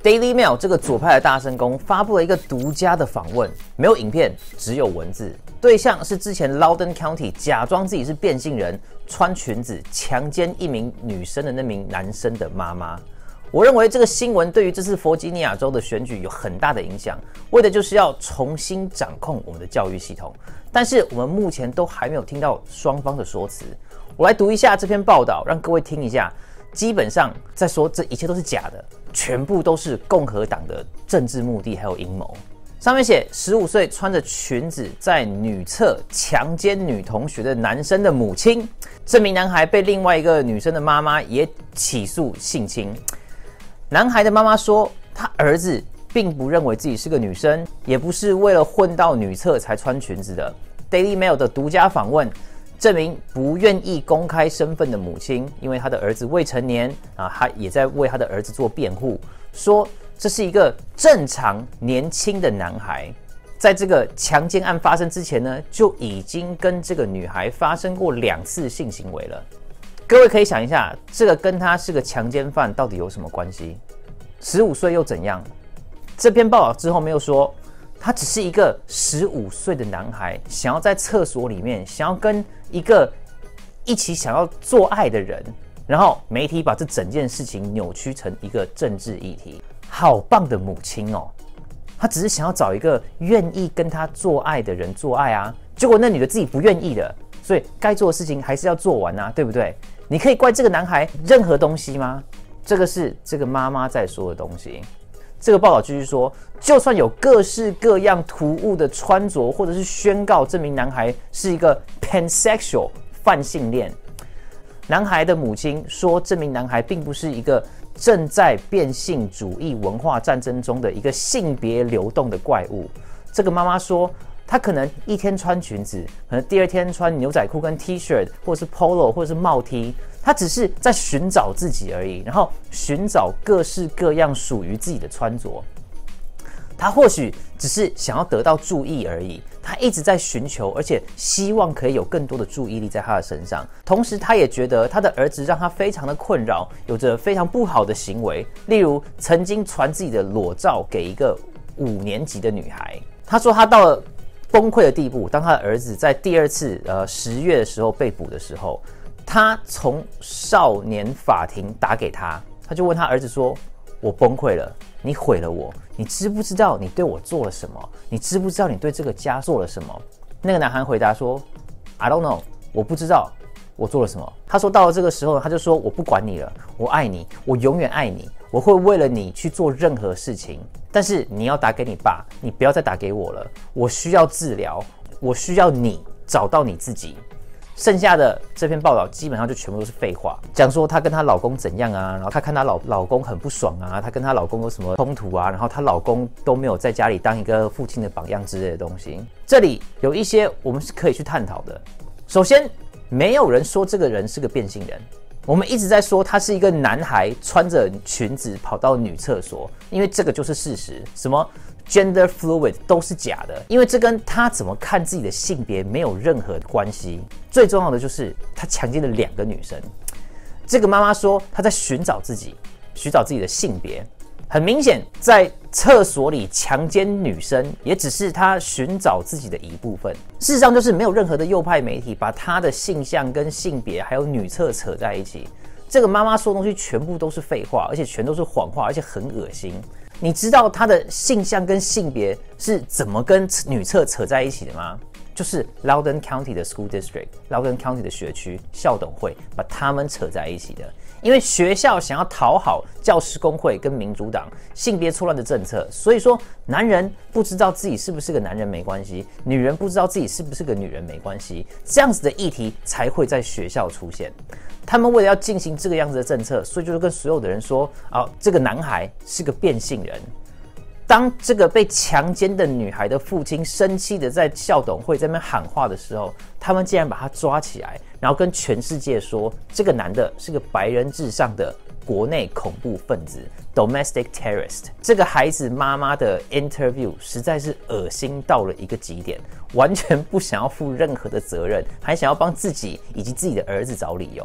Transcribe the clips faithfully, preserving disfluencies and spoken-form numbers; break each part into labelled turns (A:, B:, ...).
A: Daily Mail 这个左派的大声公发布了一个独家的访问，没有影片，只有文字。对象是之前 Loudoun County 假装自己是变性人，穿裙子强奸一名女生的那名男生的妈妈。我认为这个新闻对于这次弗吉尼亚州的选举有很大的影响，为的就是要重新掌控我们的教育系统。但是我们目前都还没有听到双方的说辞。我来读一下这篇报道，让各位听一下。基本上在说这一切都是假的，全部都是共和党的政治目的还有阴谋。上面写十五岁穿着裙子在女厕强奸女同学的男生的母亲，这名男孩被另外一个女生的妈妈也起诉性侵。男孩的妈妈说，他儿子并不认为自己是个女生，也不是为了混到女厕才穿裙子的。Daily Mail 的独家访问证明不愿意公开身份的母亲，因为他的儿子未成年啊，他也在为他的儿子做辩护，说这是一个正常年轻的男孩，在这个强奸案发生之前呢，就已经跟这个女孩发生过两次性行为了。各位可以想一下，这个跟他是个强奸犯到底有什么关系？十五岁又怎样？这篇报道之后没有说，他只是一个十五岁的男孩，想要在厕所里面，想要跟一个一起想要做爱的人，然后媒体把这整件事情扭曲成一个政治议题。好棒的母亲哦，他只是想要找一个愿意跟他做爱的人做爱啊，结果那女的自己不愿意的，所以该做的事情还是要做完啊，对不对？你可以怪这个男孩任何东西吗？这个是这个妈妈在说的东西。这个报道继续说，就算有各式各样突兀的穿着，或者是宣告这名男孩是一个 pansexual 泛性恋，男孩的母亲说，这名男孩并不是一个正在变性主义文化战争中的一个性别流动的怪物。这个妈妈说，他可能一天穿裙子，可能第二天穿牛仔裤跟 T 恤，或者是 Polo， 或者是帽 T， 他只是在寻找自己而已，然后寻找各式各样属于自己的穿着。他或许只是想要得到注意而已，他一直在寻求，而且希望可以有更多的注意力在他的身上。同时，他也觉得他的儿子让他非常的困扰，有着非常不好的行为，例如曾经传自己的裸照给一个五年级的女孩。他说他到了崩溃的地步，当他的儿子在第二次呃十月的时候被捕的时候，他从少年法庭打给他，他就问他儿子说：“我崩溃了，你毁了我，你知不知道你对我做了什么？你知不知道你对这个家做了什么？”那个男孩回答说 ：“I don't know， 我不知道我做了什么。”他说到了这个时候，他就说：“我不管你了，我爱你，我永远爱你，我会为了你去做任何事情。但是你要打给你爸，你不要再打给我了。我需要治疗，我需要你找到你自己。”剩下的这篇报道基本上就全部都是废话，讲说她跟她老公怎样啊，然后她看她老老公很不爽啊，她跟她老公有什么冲突啊，然后她老公都没有在家里当一个父亲的榜样之类的东西。这里有一些我们是可以去探讨的。首先，没有人说这个人是个变性人，我们一直在说他是一个男孩穿着裙子跑到女厕所，因为这个就是事实。什么gender fluid 都是假的，因为这跟他怎么看自己的性别没有任何关系。最重要的就是他强奸了两个女生。这个妈妈说她在寻找自己，寻找自己的性别。很明显，在厕所里强奸女生，也只是她寻找自己的一部分。事实上，就是没有任何的右派媒体把她的性向跟性别还有女厕扯在一起。这个妈妈说的东西全部都是废话，而且全都是谎话，而且很恶心。你知道她的性向跟性别是怎么跟女厕扯在一起的吗？就是 Loudoun County 的 School District、Loudoun County 的学区校董会把他们扯在一起的。因为学校想要讨好教师工会跟民主党性别错乱的政策，所以说男人不知道自己是不是个男人没关系，女人不知道自己是不是个女人没关系，这样子的议题才会在学校出现。他们为了要进行这个样子的政策，所以就跟所有的人说啊，这个男孩是个变性人。当这个被强奸的女孩的父亲生气的在校董会在那边喊话的时候，他们竟然把他抓起来，然后跟全世界说，这个男的是个白人至上的国内恐怖分子 domestic terrorist。 这个孩子妈妈的 interview 实在是恶心到了一个极点，完全不想要负任何的责任，还想要帮自己以及自己的儿子找理由。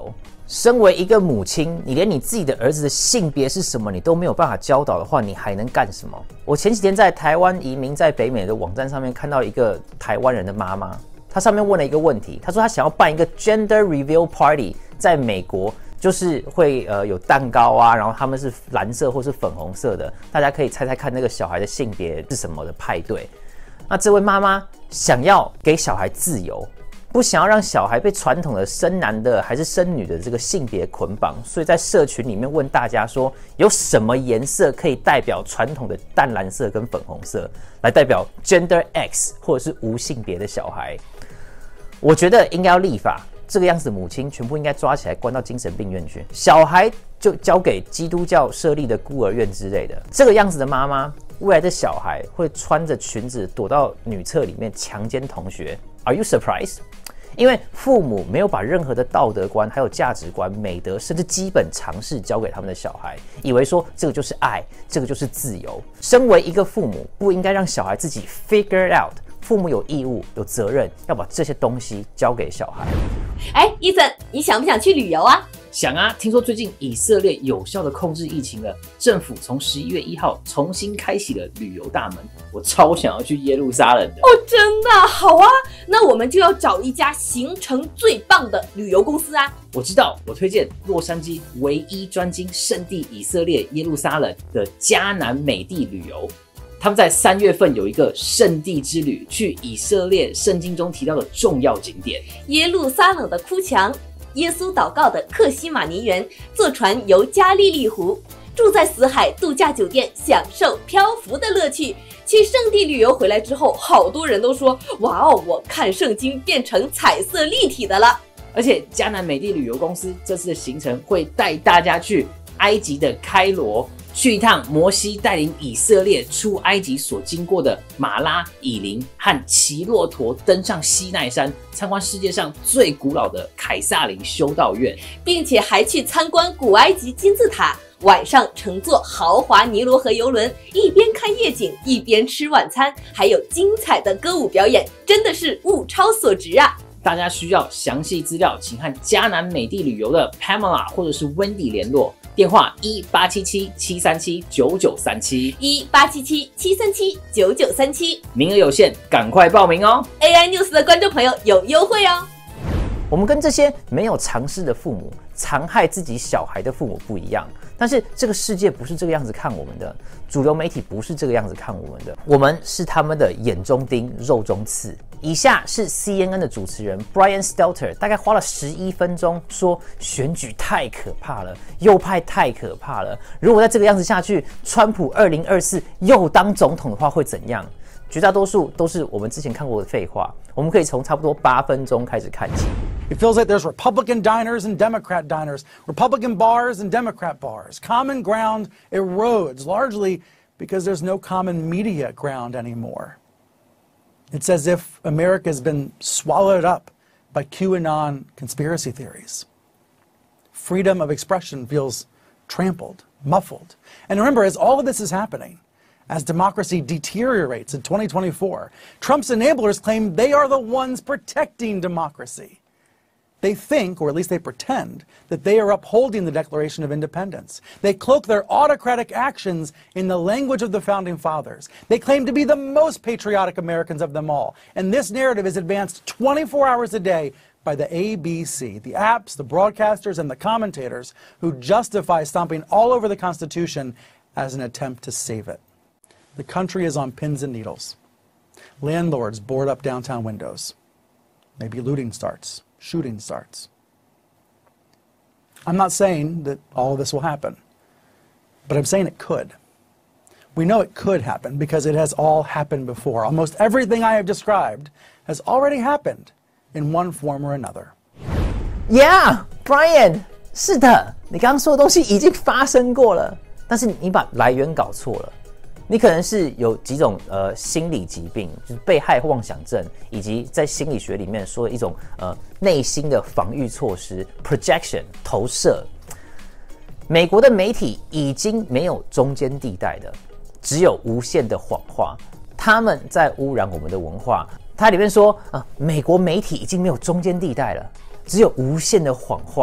A: 身为一个母亲，你连你自己的儿子的性别是什么你都没有办法教导的话，你还能干什么？我前几天在台湾移民在北美的网站上面看到一个台湾人的妈妈，她上面问了一个问题，她说她想要办一个 gender reveal party， 在美国就是会呃有蛋糕啊，然后他们是蓝色或是粉红色的，大家可以猜猜看那个小孩的性别是什么的派对。那这位妈妈想要给小孩自由。不想要让小孩被传统的生男的还是生女的这个性别捆绑，所以在社群里面问大家说，有什么颜色可以代表传统的淡蓝色跟粉红色，来代表 Gender X 或者是无性别的小孩。我觉得应该要立法，这个样子的母亲全部应该抓起来关到精神病院去，小孩就交给基督教设立的孤儿院之类的。这个样子的妈妈，未来的小孩会穿着裙子躲到女厕里面强奸同学。Are you surprised？因为父母没有把任何的道德观、还有价值观、美德，甚至基本常识教给他们的小孩，以为说这个就是爱，这个就是自由。身为一个父母，不应该让小孩自己 figure out。父母有义务、有责任要把这些东西交给小孩。
B: 哎，伊森，你想不想去旅游啊？
A: 想啊！听说最近以色列有效的控制疫情了，政府从十一月一号重新开启了旅游大门，我超想要去耶路撒冷的。
B: 哦，真的好啊！那我们就要找一家行程最棒的旅游公司啊！
A: 我知道，我推荐洛杉矶唯一专精圣地以色列耶路撒冷的迦南美地旅游。他们在三月份有一个圣地之旅，去以色列圣经中提到的重要景点
B: 耶路撒冷的哭墙，耶稣祷告的克西马尼园，坐船游加利利湖，住在死海度假酒店，享受漂浮的乐趣。去圣地旅游回来之后，好多人都说：“哇哦，我看圣经变成彩色立体的了。”
A: 而且迦南美地旅游公司这次的行程会带大家去埃及的开罗，去一趟摩西带领以色列出埃及所经过的马拉、以琳和骑骆驼登上西奈山，参观世界上最古老的凯撒林修道院，
B: 并且还去参观古埃及金字塔。晚上乘坐豪华尼罗河游轮，一边看夜景一边吃晚餐，还有精彩的歌舞表演，真的是物超所值啊！
A: 大家需要详细资料，请和迦南美地旅游的 Pamela 或者是 Wendy 联络，电话一八七七七三七九九三七
B: 一八七七七三七九九三七，
A: 名额有限，赶快报名哦
B: ！A I News 的观众朋友有优惠哦。
A: 我们跟这些没有尝试的父母、残害自己小孩的父母不一样，但是这个世界不是这个样子看我们的，主流媒体不是这个样子看我们的，我们是他们的眼中钉、肉中刺。以下是 C N N 的主持人 Brian Stelter 大概花了十一分钟说选举太可怕了，右派太可怕了，如果再这个样子下去，川普二零二四又当总统的话会怎样？绝大多数都是我们之前看过的废话，我们可以从差不多八分钟开始看起。
C: It feels like there's Republican diners and Democrat diners, Republican bars and Democrat bars. Common ground erodes, largely because there's no common media ground anymore. It's as if America has been swallowed up by QAnon conspiracy theories. Freedom of expression feels trampled, muffled. And remember, as all of this is happening, as democracy deteriorates in twenty twenty-four, Trump's enablers claim they are the ones protecting democracy. They think, or at least they pretend, that they are upholding the Declaration of Independence. They cloak their autocratic actions in the language of the Founding Fathers. They claim to be the most patriotic Americans of them all. And this narrative is advanced twenty-four hours a day by the A B C, the apps, the broadcasters, and the commentators who justify stomping all over the Constitution as an attempt to save it. The country is on pins and needles. Landlords board up downtown windows. Maybe looting starts. Shooting starts. I'm not saying that all of this will happen, but I'm saying it could. We know it could happen because it has all happened before. Almost everything I have described has already happened in one form or another.
A: Yeah, Brian, 是的，你刚刚说的东西已经发生过了，但是你把来源搞错了。你可能是有几种呃心理疾病，就是被害妄想症，以及在心理学里面说的一种呃内心的防御措施 projection 投射。美国的媒体已经没有中间地带的，只有无限的谎话，他们在污染我们的文化。它里面说啊、呃，美国媒体已经没有中间地带了，只有无限的谎话。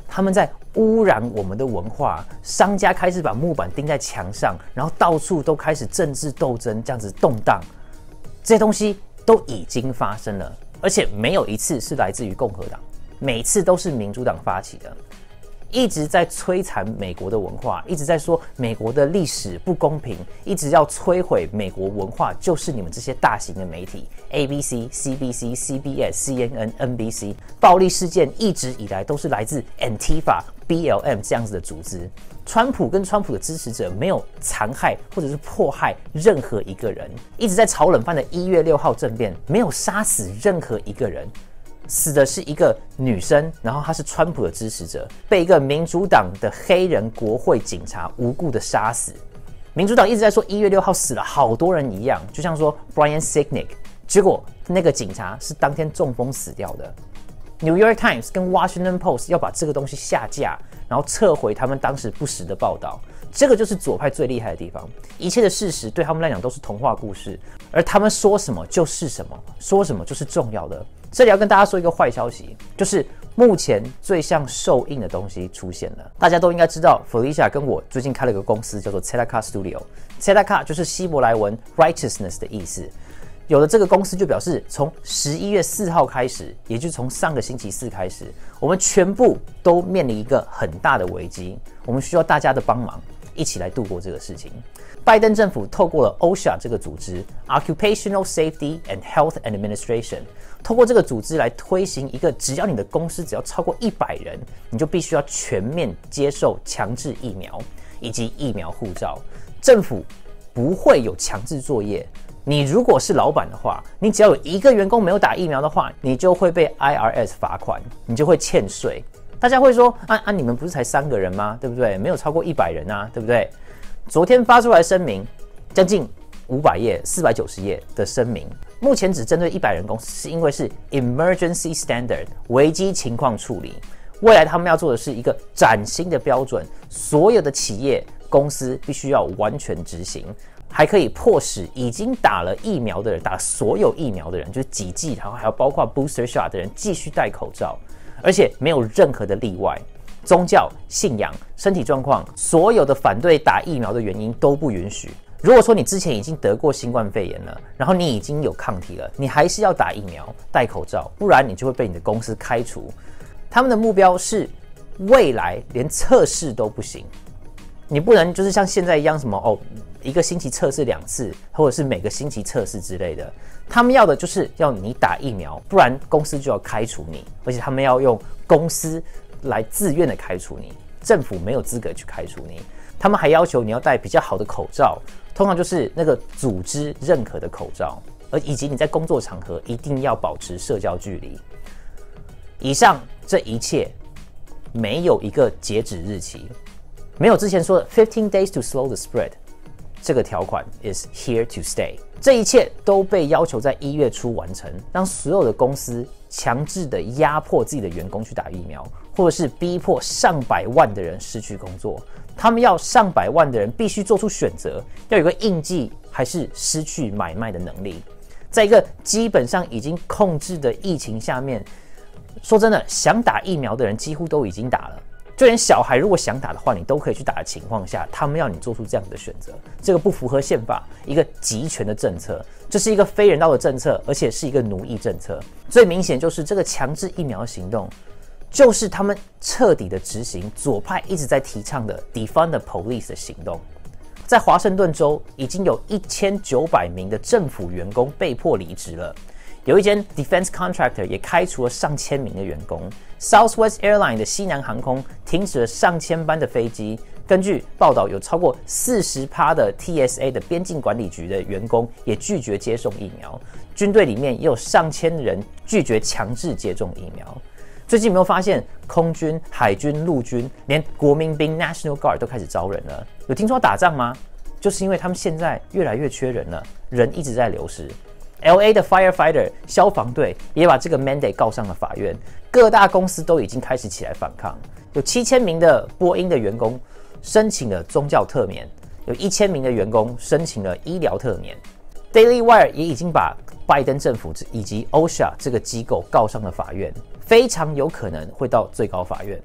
A: 他们在污染我们的文化，商家开始把木板钉在墙上，然后到处都开始政治斗争，这样子动荡，这些东西都已经发生了，而且没有一次是来自于共和党，每次都是民主党发起的。一直在摧残美国的文化，一直在说美国的历史不公平，一直要摧毁美国文化，就是你们这些大型的媒体 A B C、C B C、C B S、C N N、N B C， 暴力事件一直以来都是来自 Antifa、B L M 这样子的组织。川普跟川普的支持者没有残害或者是迫害任何一个人，一直在炒冷饭的一月六号政变没有杀死任何一个人。死的是一个女生，然后她是川普的支持者，被一个民主党的黑人国会警察无故的杀死。民主党一直在说一月六号死了好多人一样，就像说 Brian Sicknick， 结果那个警察是当天中风死掉的。New York Times 跟 Washington Post 要把这个东西下架，然后撤回他们当时不实的报道。这个就是左派最厉害的地方，一切的事实对他们来讲都是童话故事，而他们说什么就是什么，说什么就是重要的。这里要跟大家说一个坏消息，就是目前最像受印的东西出现了。大家都应该知道 Felicia 跟我最近开了一个公司叫做 Tzedakah Studio， Tzedakah 就是希伯来文 righteousness 的意思。有了这个公司就表示从十一月四号开始，也就是从上个星期四开始，我们全部都面临一个很大的危机，我们需要大家的帮忙，一起来度过这个事情。拜登政府透过了 O S H A 这个组织 Occupational Safety and Health Administration， 透过这个组织来推行一个只要你的公司只要超过一百人，你就必须要全面接受强制疫苗以及疫苗护照。政府不会有强制作业，你如果是老板的话，你只要有一个员工没有打疫苗的话，你就会被 I R S 罚款，你就会欠税。大家会说啊啊，你们不是才三个人吗？对不对？没有超过一百人啊，对不对？昨天发出来的声明，将近五百页、四百九十页的声明，目前只针对一百人公司，是因为是 Emergency Standard 危机情况处理。未来他们要做的是一个崭新的标准，所有的企业公司必须要完全执行，还可以迫使已经打了疫苗的人，打所有疫苗的人，就是几剂，然后还要包括 booster shot 的人继续戴口罩，而且没有任何的例外。宗教、信仰、身体状况，所有的反对打疫苗的原因都不允许。如果说你之前已经得过新冠肺炎了，然后你已经有抗体了，你还是要打疫苗、戴口罩，不然你就会被你的公司开除。他们的目标是未来连测试都不行，你不能就是像现在一样什么哦，一个星期测试两次，或者是每个星期测试之类的。他们要的就是要你打疫苗，不然公司就要开除你，而且他们要用公司来自愿的开除你，政府没有资格去开除你。他们还要求你要戴比较好的口罩，通常就是那个组织认可的口罩，而以及你在工作场合一定要保持社交距离。以上这一切没有一个截止日期，没有之前说的 fifteen days to slow the spread， 这个条款 is here to stay。这一切都被要求在一月初完成，让所有的公司强制的压迫自己的员工去打疫苗，或者是逼迫上百万的人失去工作。他们要上百万的人必须做出选择，要有个应记还是失去买卖的能力。在一个基本上已经控制的疫情下面，说真的，想打疫苗的人几乎都已经打了。就连小孩如果想打的话，你都可以去打的情况下，他们要你做出这样的选择，这个不符合宪法，一个集权的政策，这是一个非人道的政策，而且是一个奴役政策。最明显就是这个强制疫苗行动，就是他们彻底的执行左派一直在提倡的 defund the police 的行动。在华盛顿州，已经有一千九百名的政府员工被迫离职了。有一间 defense contractor 也开除了上千名的员工。Southwest Airlines 的西南航空停止了上千班的飞机。根据报道，有超过 百分之四十 的 T S A 的边境管理局的员工也拒绝接种疫苗。军队里面也有上千人拒绝强制接种疫苗。最近有没有发现，空军、海军、陆军，连国民兵 National Guard 都开始招人了？有听说要打仗吗？就是因为他们现在越来越缺人了，人一直在流失。L A 的 firefighter 消防队也把这个 mandate 告上了法院，各大公司都已经开始起来反抗。有七千名的波音的员工申请了宗教特免，有一千名的员工申请了医疗特免。Daily Wire 也已经把拜登政府以及 O S H A 这个机构告上了法院，非常有可能会到最高法院。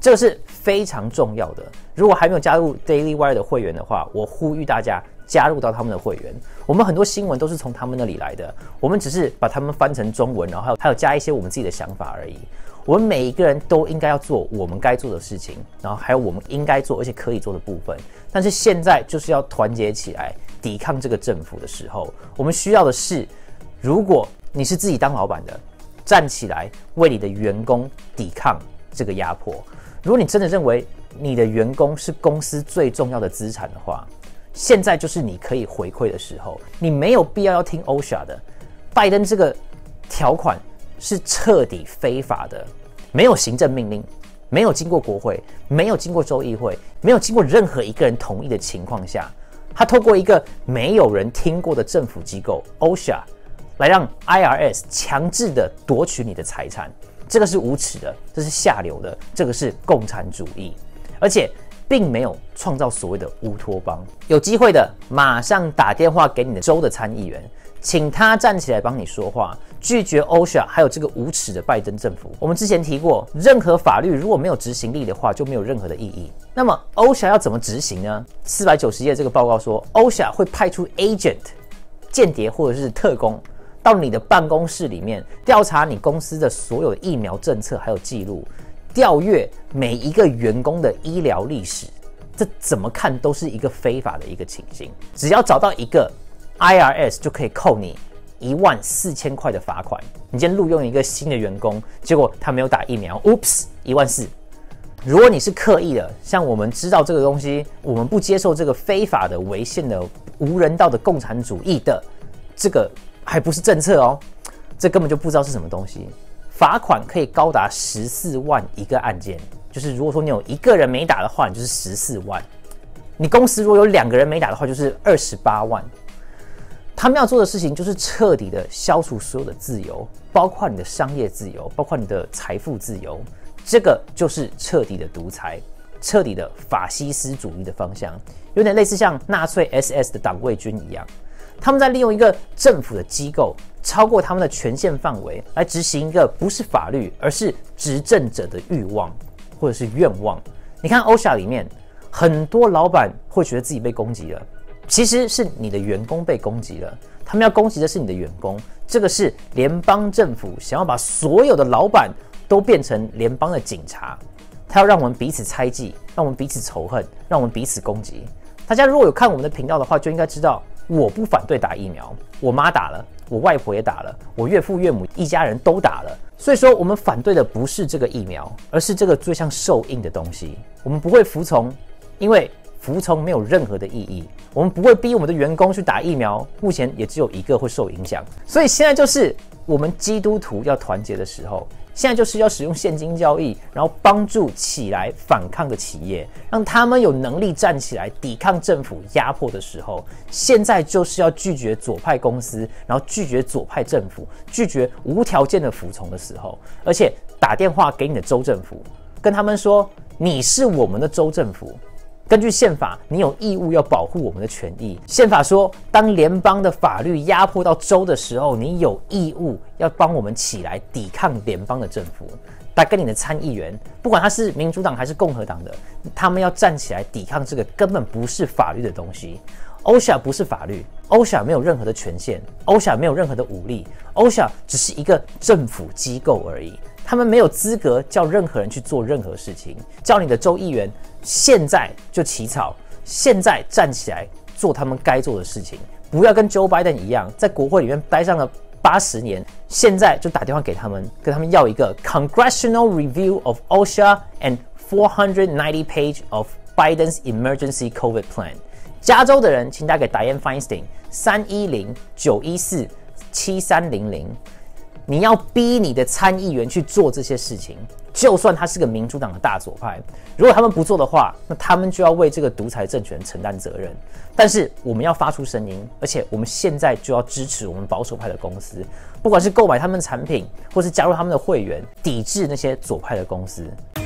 A: 这个是非常重要的。如果还没有加入 Daily Wire 的会员的话，我呼吁大家加入到他们的会员。我们很多新闻都是从他们那里来的，我们只是把他们翻成中文，然后还有还有加一些我们自己的想法而已。我们每一个人都应该要做我们该做的事情，然后还有我们应该做而且可以做的部分。但是现在就是要团结起来抵抗这个政府的时候，我们需要的是，如果你是自己当老板的，站起来为你的员工抵抗这个压迫。如果你真的认为你的员工是公司最重要的资产的话，现在就是你可以回馈的时候。你没有必要要听 O S H A 的，拜登这个条款是彻底非法的，没有行政命令，没有经过国会，没有经过州议会，没有经过任何一个人同意的情况下，他透过一个没有人听过的政府机构 O S H A 来让 I R S 强制的夺取你的财产，这个是无耻的，这是下流的，这个是共产主义，而且并没有创造所谓的乌托邦。有机会的，马上打电话给你的州的参议员，请他站起来帮你说话，拒绝 O S H A 还有这个无耻的拜登政府。我们之前提过，任何法律如果没有执行力的话，就没有任何的意义。那么 O S H A 要怎么执行呢？四百九十页这个报告说 ，O S H A 会派出 agent 间谍或者是特工到你的办公室里面，调查你公司的所有疫苗政策还有记录，调阅每一个员工的医疗历史。这怎么看都是一个非法的一个情形。只要找到一个 I R S 就可以扣你一万四千块的罚款。你今天录用一个新的员工，结果他没有打疫苗 ，oops， 一万四。如果你是刻意的，像我们知道这个东西，我们不接受这个非法的、违宪的、无人道的共产主义的，这个还不是政策哦，这根本就不知道是什么东西。罚款可以高达十四万一个案件，就是如果说你有一个人没打的话，你就是十四万。你公司如果有两个人没打的话，就是二十八万。他们要做的事情就是彻底的消除所有的自由，包括你的商业自由，包括你的财富自由。这个就是彻底的独裁，彻底的法西斯主义的方向，有点类似像纳粹 S S 的党卫军一样。他们在利用一个政府的机构超过他们的权限范围来执行一个不是法律，而是执政者的欲望或者是愿望。你看 O S H A 里面很多老板会觉得自己被攻击了，其实是你的员工被攻击了，他们要攻击的是你的员工。这个是联邦政府想要把所有的老板都变成联邦的警察，他要让我们彼此猜忌，让我们彼此仇恨，让我们彼此攻击。大家如果有看我们的频道的话，就应该知道我不反对打疫苗，我妈打了，我外婆也打了，我岳父岳母一家人都打了。所以说我们反对的不是这个疫苗，而是这个最像受印的东西。我们不会服从，因为服从没有任何的意义。我们不会逼我们的员工去打疫苗，目前也只有一个会受影响。所以现在就是我们基督徒要团结的时候，现在就是要使用现金交易，然后帮助起来反抗的企业，让他们有能力站起来抵抗政府压迫的时候。现在就是要拒绝左派公司，然后拒绝左派政府，拒绝无条件的服从的时候。而且打电话给你的州政府，跟他们说你是我们的州政府，根据宪法，你有义务要保护我们的权益。宪法说，当联邦的法律压迫到州的时候，你有义务要帮我们起来抵抗联邦的政府。打给你的参议员，不管他是民主党还是共和党的，他们要站起来抵抗这个根本不是法律的东西。O S H A 不是法律 ，O S H A 没有任何的权限 ，O S H A 没有任何的武力 ，O S H A 只是一个政府机构而已。他们没有资格叫任何人去做任何事情，叫你的州议员现在就起草，现在站起来做他们该做的事情，不要跟 Joe Biden 一样，在国会里面待上了八十年，现在就打电话给他们，跟他们要一个 Congressional Review of O S H A and four hundred ninety page of Biden's Emergency COVID Plan。加州的人，请打给 Dianne Feinstein 三一零九一四七三零零。你要逼你的参议员去做这些事情，就算他是个民主党的大左派，如果他们不做的话，那他们就要为这个独裁政权承担责任。但是我们要发出声音，而且我们现在就要支持我们保守派的公司，不管是购买他们的产品，或是加入他们的会员，抵制那些左派的公司。